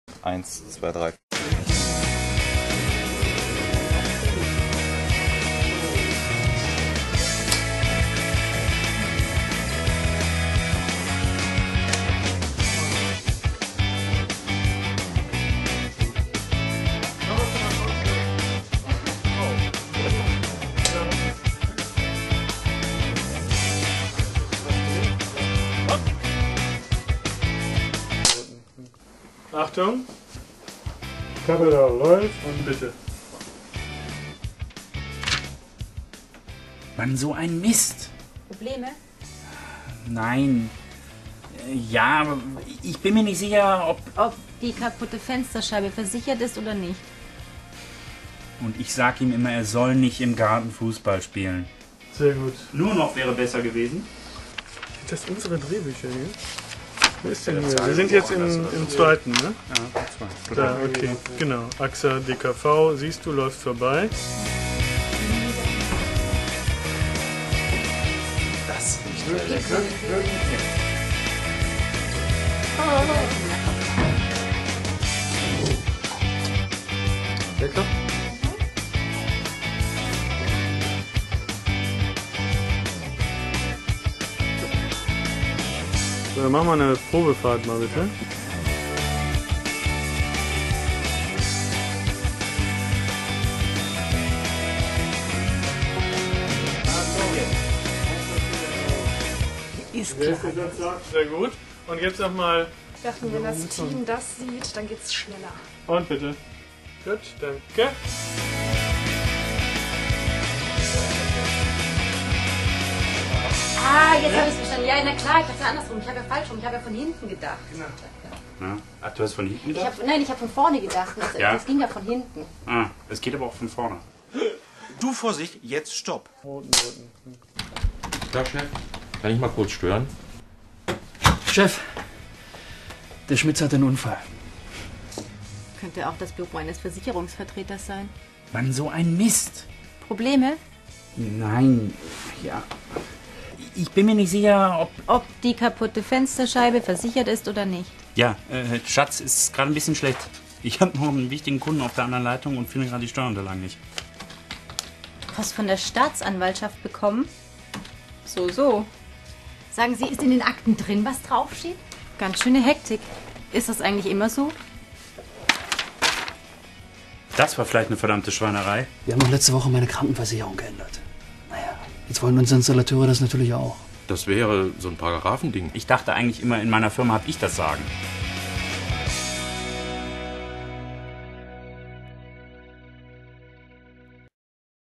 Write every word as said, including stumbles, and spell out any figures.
Eins, zwei, drei. Achtung, Kamera läuft und bitte. Mann, so ein Mist. Probleme? Nein. Äh, Ja, aber ich bin mir nicht sicher, ob... Ob die kaputte Fensterscheibe versichert ist oder nicht. Und ich sag ihm immer, er soll nicht im Garten Fußball spielen. Sehr gut. Nur noch wäre besser gewesen. Sind das unsere Drehbücher hier? Wo ist denn hier? Wir sind jetzt im, im zweiten, ne? Ja, zwei. Da, okay, genau. A X A D K V, siehst du, läuft vorbei. Das nicht wirklich. Ja, klar. So, dann machen wir eine Probefahrt mal bitte. Ist klar. Sehr gut. Und jetzt nochmal. Ich dachte, wenn das Team das sieht, dann geht's schneller. Und bitte. Gut, danke. Ah, jetzt habe ich es verstanden. Ja, na klar, ich dachte andersrum. Ich habe ja falsch rum. Ich habe ja von hinten gedacht. Ja. Ach, du hast von hinten Ich gedacht? hab, nein, ich habe von vorne gedacht. Das, Ja. das ging ja von hinten. Ah, es geht aber auch von vorne. Du, Vorsicht, jetzt stopp. Roten, roten. Tag, Chef. Kann ich mal kurz stören? Chef, der Schmitz hat einen Unfall. Könnte auch das Büro eines Versicherungsvertreters sein. Mann, so ein Mist. Probleme? Nein, ja. Ich bin mir nicht sicher, ob... Ob die kaputte Fensterscheibe versichert ist oder nicht. Ja, äh, Schatz, ist gerade ein bisschen schlecht. Ich habe noch einen wichtigen Kunden auf der anderen Leitung und finde gerade die Steuerunterlagen nicht. Was von der Staatsanwaltschaft bekommen? So, so. Sagen Sie, ist in den Akten drin, was draufsteht? Ganz schöne Hektik. Ist das eigentlich immer so? Das war vielleicht eine verdammte Schweinerei. Wir haben doch letzte Woche meine Krankenversicherung geändert. Naja, jetzt wollen unsere Installateure das natürlich auch. Das wäre so ein Paragraphending. Ich dachte eigentlich immer, in meiner Firma habe ich das Sagen.